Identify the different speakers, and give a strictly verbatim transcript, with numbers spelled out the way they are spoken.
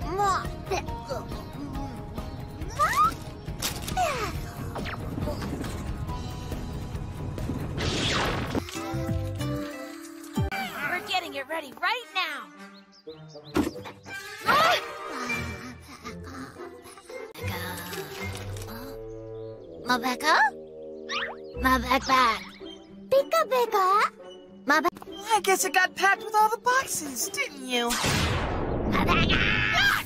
Speaker 1: We're getting it ready right now.
Speaker 2: Morpeko? My backpack. Pika pika. My back.
Speaker 3: I guess it got packed with all the boxes, didn't you?
Speaker 2: My backpack.